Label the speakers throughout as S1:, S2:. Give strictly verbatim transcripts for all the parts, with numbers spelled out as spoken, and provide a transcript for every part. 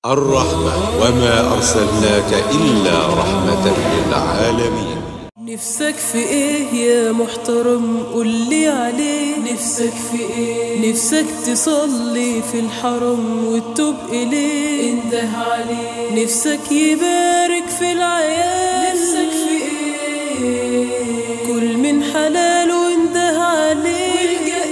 S1: الرحمة وما أرسلناك إلا رحمة للعالمين.
S2: نفسك في ايه يا محترم قولي عليه؟ نفسك في ايه؟ نفسك تصلي في الحرم وتتوب اليه؟ انده عليه. نفسك يبارك في العيال؟ نفسك في ايه؟ كل من حلال وانده عليه والجأ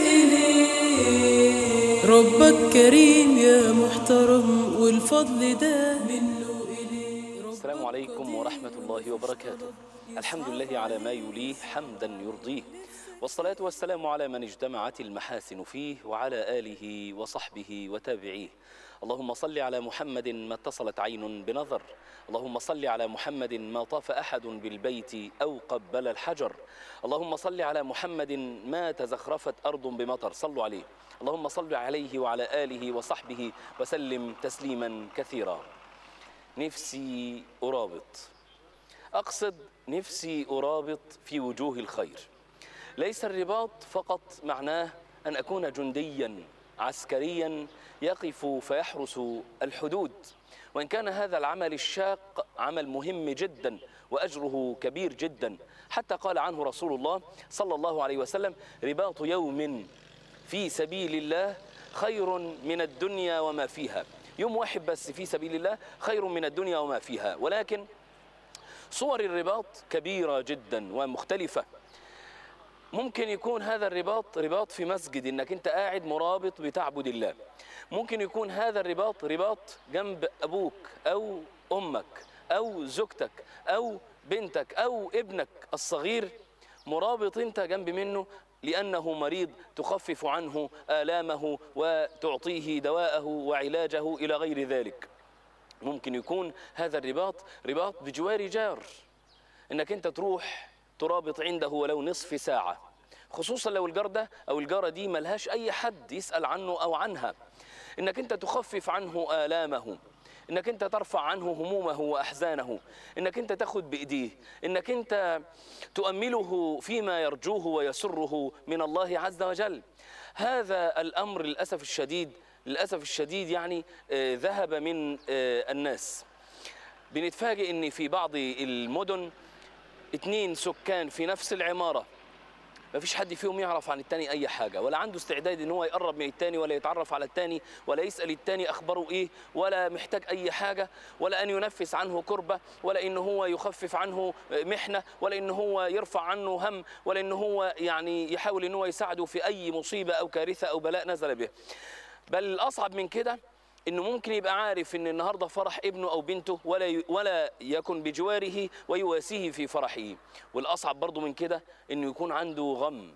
S2: اليه. ربك كريم يا محترم والفضل ده منه اليه.
S3: السلام عليكم ورحمة الله وبركاته. الحمد لله على ما يليه حمدا يرضيه، والصلاة والسلام على من اجتمعت المحاسن فيه وعلى آله وصحبه وتابعيه. اللهم صل على محمد ما اتصلت عين بنظر، اللهم صل على محمد ما طاف أحد بالبيت أو قبل الحجر، اللهم صل على محمد ما تزخرفت أرض بمطر. صلوا عليه. اللهم صل عليه وعلى آله وصحبه وسلم تسليما كثيرا. نفسي أرابط، أقصد نفسي أرابط في وجوه الخير. ليس الرباط فقط معناه أن أكون جنديا عسكريا يقف فيحرس الحدود، وإن كان هذا العمل الشاق عمل مهم جدا وأجره كبير جدا، حتى قال عنه رسول الله صلى الله عليه وسلم: رباط يوم في سبيل الله خير من الدنيا وما فيها. يوم واحد بس في سبيل الله خير من الدنيا وما فيها. ولكن صور الرباط كبيرة جدا ومختلفة. ممكن يكون هذا الرباط رباط في مسجد، انك انت قاعد مرابط بتعبد الله. ممكن يكون هذا الرباط رباط جنب ابوك او امك او زوجتك او بنتك او ابنك الصغير، مرابط انت جنب منه لأنه مريض، تخفف عنه آلامه وتعطيه دواءه وعلاجه إلى غير ذلك. ممكن يكون هذا الرباط رباط بجوار جار، انك انت تروح ترابط عنده ولو نصف ساعة، خصوصا لو الجار ده او الجارة دي ملهاش اي حد يسأل عنه او عنها. انك انت تخفف عنه آلامه، انك انت ترفع عنه همومه واحزانه، انك انت تاخد بايديه، انك انت تؤمله فيما يرجوه ويسره من الله عز وجل. هذا الامر للاسف الشديد للأسف الشديد يعني آه ذهب من آه الناس. بنتفاجئ ان في بعض المدن اتنين سكان في نفس العمارة ما فيش حد فيهم يعرف عن التاني اي حاجة، ولا عنده استعداد ان هو يقرب من التاني ولا يتعرف على التاني ولا يسأل التاني اخباره ايه، ولا محتاج اي حاجة، ولا ان ينفس عنه كربة، ولا ان هو يخفف عنه محنة، ولا ان هو يرفع عنه هم، ولا ان هو يعني يحاول ان هو يساعده في اي مصيبة او كارثة او بلاء نزل به. بل الأصعب من كده إنه ممكن يبقى عارف إن النهاردة فرح ابنه أو بنته ولا ولا يكن بجواره ويواسيه في فرحه. والأصعب برضو من كده إنه يكون عنده غم،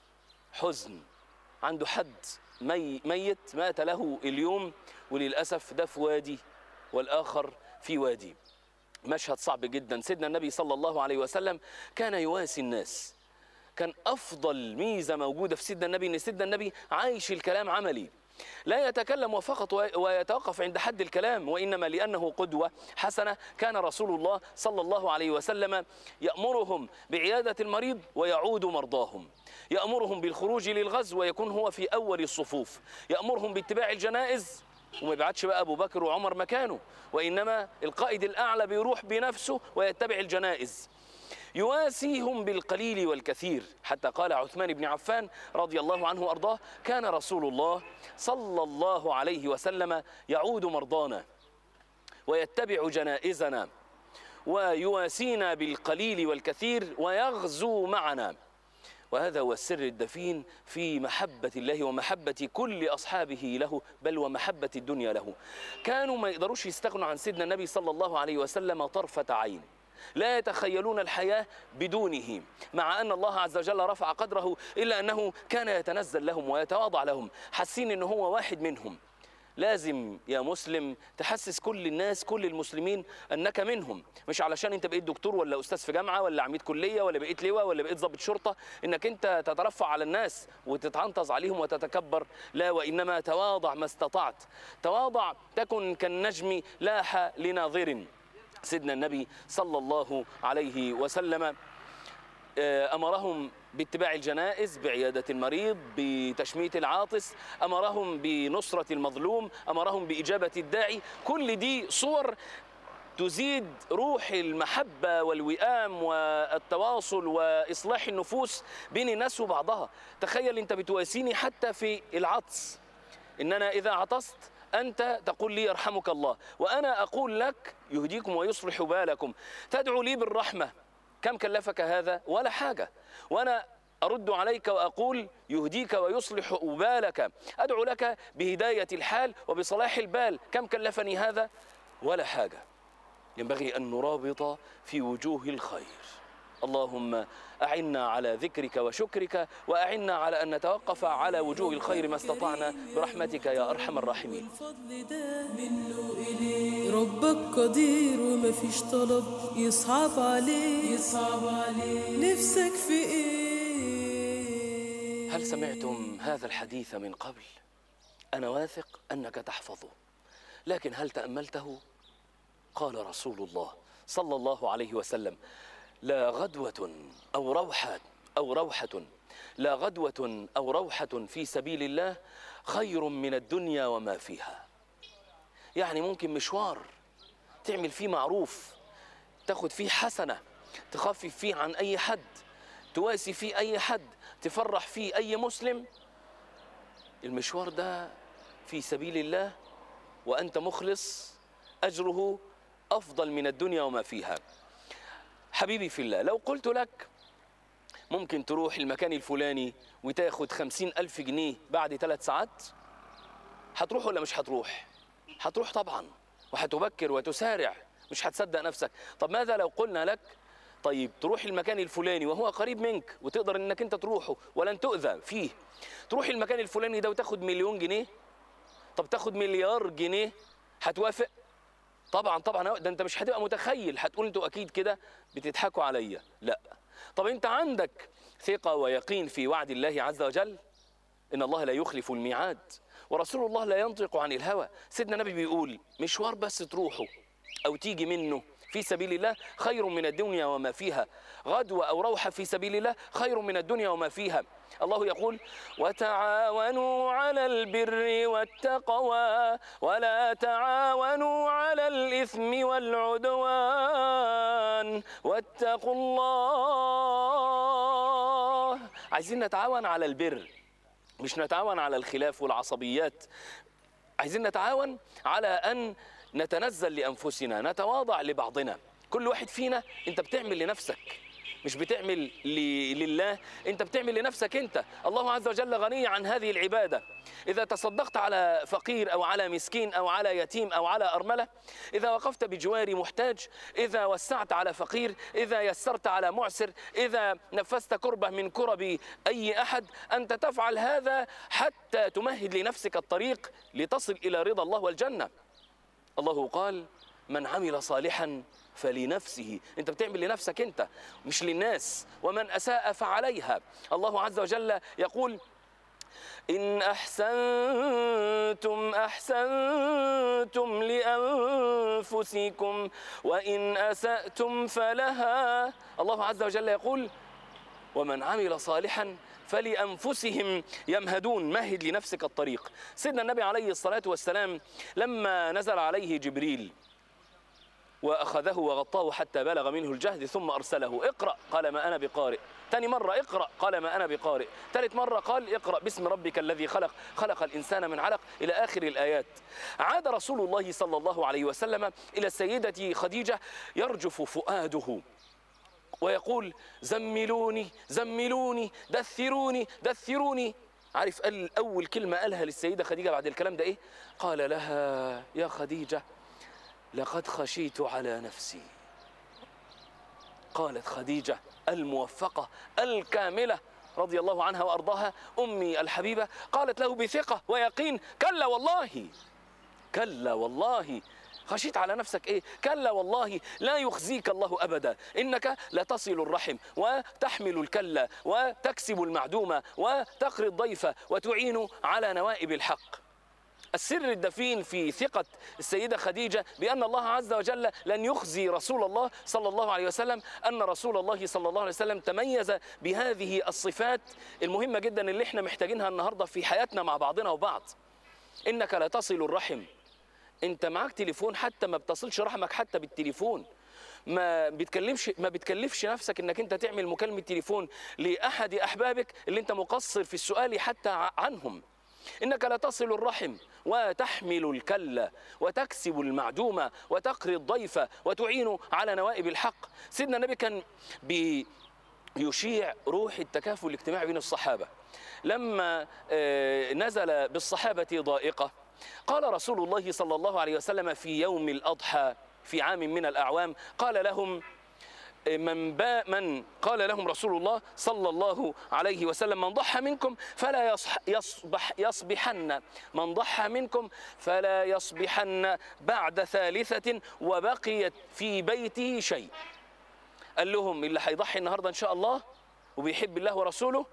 S3: حزن، عنده حد مي ميت مات له اليوم، وللأسف ده في وادي والآخر في وادي. مشهد صعب جدا. سيدنا النبي صلى الله عليه وسلم كان يواسي الناس. كان أفضل ميزة موجودة في سيدنا النبي إن سيدنا النبي عايش الكلام عملي، لا يتكلم فقط ويتوقف عند حد الكلام، وإنما لأنه قدوة حسنة. كان رسول الله صلى الله عليه وسلم يأمرهم بعيادة المريض ويعود مرضاهم، يأمرهم بالخروج للغزو ويكون هو في أول الصفوف، يأمرهم باتباع الجنائز وما يبعتش بقى أبو بكر وعمر مكانه، وإنما القائد الأعلى بيروح بنفسه ويتبع الجنائز، يواسيهم بالقليل والكثير. حتى قال عثمان بن عفان رضي الله عنه وأرضاه: كان رسول الله صلى الله عليه وسلم يعود مرضانا ويتبع جنائزنا ويواسينا بالقليل والكثير ويغزو معنا. وهذا هو السر الدفين في محبة الله ومحبة كل أصحابه له، بل ومحبة الدنيا له. كانوا ما يقدروش يستغنوا عن سيدنا النبي صلى الله عليه وسلم طرفة عين، لا يتخيلون الحياة بدونه، مع أن الله عز وجل رفع قدره، إلا أنه كان يتنزل لهم ويتواضع لهم، حاسين أنه هو واحد منهم. لازم يا مسلم تحسس كل الناس، كل المسلمين، أنك منهم، مش علشان أنت بقيت دكتور ولا أستاذ في جامعة ولا عميد كلية ولا بقيت لواء ولا بقيت ضابط شرطة أنك أنت تترفع على الناس وتتعنطز عليهم وتتكبر، لا، وإنما تواضع ما استطعت. تواضع تكن كالنجم لاح لناظر. سيدنا النبي صلى الله عليه وسلم أمرهم باتباع الجنائز، بعيادة المريض، بتشميت العاطس، أمرهم بنصرة المظلوم، أمرهم بإجابة الداعي. كل دي صور تزيد روح المحبة والوئام والتواصل وإصلاح النفوس بين الناس وبعضها. تخيل أنت بتواسيني حتى في العطس، إن أنا إذا عطست أنت تقول لي يرحمك الله، وأنا أقول لك يهديكم ويصلح بالكم. تدعو لي بالرحمة، كم كلفك هذا؟ ولا حاجة. وأنا أرد عليك وأقول يهديك ويصلح بالك. أدعو لك بهداية الحال وبصلاح البال، كم كلفني هذا؟ ولا حاجة. ينبغي أن نرابط في وجوه الخير. اللهم أعنا على ذكرك وشكرك، وأعنا على أن نتوقف على وجوه الخير ما استطعنا برحمتك يا أرحم الراحمين.
S2: ربك قدير وما فيش طلب يصعب عليه يصعب عليه نفسك في ايه؟
S3: هل سمعتم هذا الحديث من قبل؟ أنا واثق أنك تحفظه، لكن هل تأملته؟ قال رسول الله صلى الله عليه وسلم: لا غدوة أو روحة أو روحة لا غدوة أو روحة في سبيل الله خير من الدنيا وما فيها. يعني ممكن مشوار تعمل فيه معروف، تاخد فيه حسنة، تخفف فيه عن أي حد، تواسي فيه أي حد، تفرح فيه أي مسلم. المشوار ده في سبيل الله وأنت مخلص، أجره أفضل من الدنيا وما فيها. حبيبي في الله، لو قلت لك ممكن تروح المكان الفلاني وتاخد خمسين ألف جنيه بعد ثلاث ساعات، هتروح ولا مش هتروح؟ هتروح طبعا، وهتبكر وتسارع، مش هتصدق نفسك. طب ماذا لو قلنا لك طيب تروح المكان الفلاني وهو قريب منك وتقدر انك انت تروحه ولن تؤذى فيه، تروح المكان الفلاني ده وتاخد مليون جنيه؟ طب تاخد مليار جنيه، هتوافق؟ طبعا طبعا. ده انت مش هتبقى متخيل، هتقول انتوا اكيد كده بتضحكوا عليا. لا. طب انت عندك ثقة ويقين في وعد الله عز وجل؟ ان الله لا يخلف الميعاد، ورسول الله لا ينطق عن الهوى. سيدنا النبي بيقول مشوار بس تروحه او تيجي منه في سبيل الله خير من الدنيا وما فيها. غدوة أو روحة في سبيل الله خير من الدنيا وما فيها. الله يقول: وتعاونوا على البر والتقوى ولا تعاونوا على الإثم والعدوان واتقوا الله. عايزين نتعاون على البر، مش نتعاون على الخلاف والعصبيات. عايزين نتعاون على أن نتنزل لأنفسنا، نتواضع لبعضنا. كل واحد فينا أنت بتعمل لنفسك، مش بتعمل لله، أنت بتعمل لنفسك أنت. الله عز وجل غني عن هذه العبادة. إذا تصدقت على فقير أو على مسكين أو على يتيم أو على أرملة، إذا وقفت بجوار محتاج، إذا وسعت على فقير، إذا يسرت على معسر، إذا نفست كربة من كرب أي أحد، أنت تفعل هذا حتى تمهد لنفسك الطريق لتصل إلى رضا الله والجنة. الله قال: من عمل صالحا فلنفسه. انت بتعمل لنفسك انت، مش للناس. ومن أساء فعليها. الله عز وجل يقول: إن أحسنتم أحسنتم لأنفسكم وإن أسأتم فلها. الله عز وجل يقول: ومن عمل صالحا فلأنفسهم يمهدون. مهد لنفسك الطريق. سيدنا النبي عليه الصلاة والسلام لما نزل عليه جبريل وأخذه وغطاه حتى بلغ منه الجهد ثم أرسله: اقرأ. قال: ما أنا بقارئ. ثاني مرة: اقرأ. قال: ما أنا بقارئ. ثالث مرة قال: اقرأ باسم ربك الذي خلق خلق الإنسان من علق إلى آخر الآيات. عاد رسول الله صلى الله عليه وسلم إلى السيدة خديجة يرجف فؤاده ويقول: زملوني زملوني دثروني دثروني. عارف قال أول كلمة قالها للسيدة خديجة بعد الكلام ده إيه؟ قال لها: يا خديجة لقد خشيت على نفسي. قالت خديجة الموفقة الكاملة رضي الله عنها وأرضاها، أمي الحبيبة، قالت له بثقة ويقين: كلا والله، كلا والله. خشيت على نفسك إيه؟ كلا والله لا يخزيك الله أبدا، إنك لتصل الرحم وتحمل الكلا وتكسب المعدومة وتقري الضيف وتعين على نوائب الحق. السر الدفين في ثقة السيدة خديجة بأن الله عز وجل لن يخزي رسول الله صلى الله عليه وسلم، أن رسول الله صلى الله عليه وسلم تميز بهذه الصفات المهمة جدا اللي احنا محتاجينها النهاردة في حياتنا مع بعضنا وبعض. إنك لا تصل الرحم. انت معاك تليفون حتى ما بتصلش رحمك حتى بالتليفون، ما بتكلمش ما بتكلفش نفسك انك انت تعمل مكالمة تليفون لأحد أحبابك اللي انت مقصر في السؤال حتى عنهم. إنك لا تصل الرحم وتحمل الكلة وتكسب المعدومة وتقري الضيف وتعين على نوائب الحق. سيدنا النبي كان بيشيع روح التكافل الاجتماعي بين الصحابة. لما نزل بالصحابة ضائقة قال رسول الله صلى الله عليه وسلم في يوم الأضحى في عام من الأعوام قال لهم من, با من قال لهم رسول الله صلى الله عليه وسلم من ضحى منكم فلا يصح يصبح يصبحن من ضحى منكم فلا يصبحن بعد ثالثة وبقيت في بيته شيء. قال لهم اللي هيضحي النهارده إن شاء الله وبيحب الله ورسوله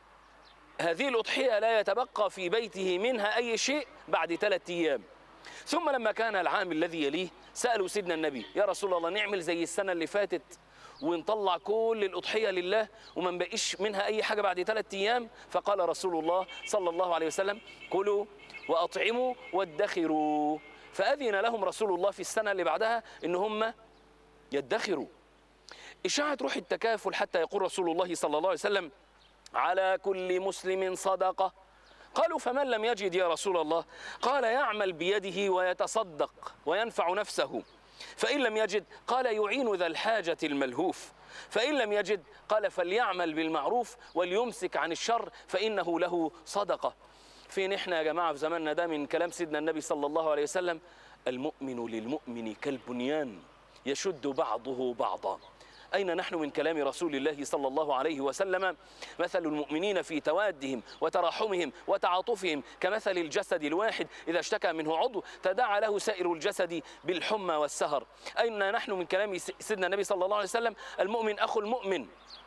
S3: هذه الأضحية لا يتبقى في بيته منها أي شيء بعد ثلاثة أيام. ثم لما كان العام الذي يليه سألوا سيدنا النبي يا رسول الله نعمل زي السنة اللي فاتت ونطلع كل الأضحية لله وما نبقيش منها أي حاجة بعد ثلاثة أيام؟ فقال رسول الله صلى الله عليه وسلم كلوا وأطعموا وادخروا. فأذن لهم رسول الله في السنة اللي بعدها إن هم يدخروا. إشاعة روح التكافل حتى يقول رسول الله صلى الله عليه وسلم على كل مسلم صدقة. قالوا فمن لم يجد يا رسول الله؟ قال يعمل بيده ويتصدق وينفع نفسه، فإن لم يجد قال يعين ذا الحاجة الملهوف، فإن لم يجد قال فليعمل بالمعروف وليمسك عن الشر فإنه له صدقة. فين احنا يا جماعة في زماننا ده من كلام سيدنا النبي صلى الله عليه وسلم؟ المؤمن للمؤمن كالبنيان يشد بعضه بعضا. أين نحن من كلام رسول الله صلى الله عليه وسلم؟ مثل المؤمنين في توادهم وتراحمهم وتعاطفهم كمثل الجسد الواحد إذا اشتكى منه عضو تداعى له سائر الجسد بالحمى والسهر. أين نحن من كلام سيدنا النبي صلى الله عليه وسلم؟ المؤمن أخو المؤمن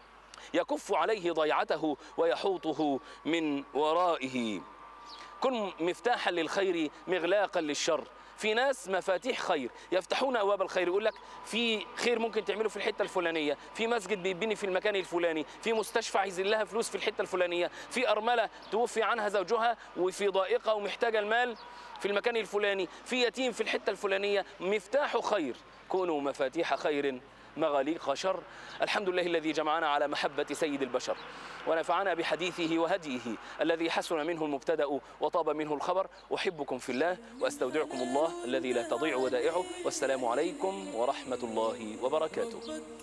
S3: يكف عليه ضيعته ويحوطه من ورائه. كن مفتاحا للخير مغلاقا للشر. في ناس مفاتيح خير يفتحون أبواب الخير، يقول لك في خير ممكن تعمله في الحتة الفلانية، في مسجد بيبني في المكان الفلاني، في مستشفى عايزين لها فلوس في الحتة الفلانية، في أرملة توفي عنها زوجها وفي ضائقة ومحتاجة المال في المكان الفلاني، في يتيم في الحتة الفلانية. مفتاح خير. كونوا مفاتيح خير مغاليق شر. الحمد لله الذي جمعنا على محبة سيد البشر ونفعنا بحديثه وهديه الذي حسن منه المبتدأ وطاب منه الخبر. أحبكم في الله وأستودعكم الله الذي لا تضيع ودائعه، والسلام عليكم ورحمة الله وبركاته.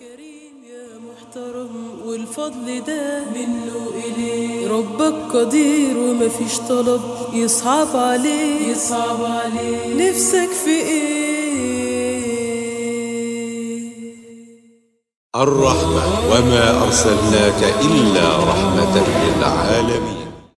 S2: يا محترم والفضل ده منه إليه، ربك قدير وما فيش طلب يصعب عليه يصعب عليه. نفسك في إيه؟
S1: الرحمة وما أرسلناك إلا رحمة للعالمين.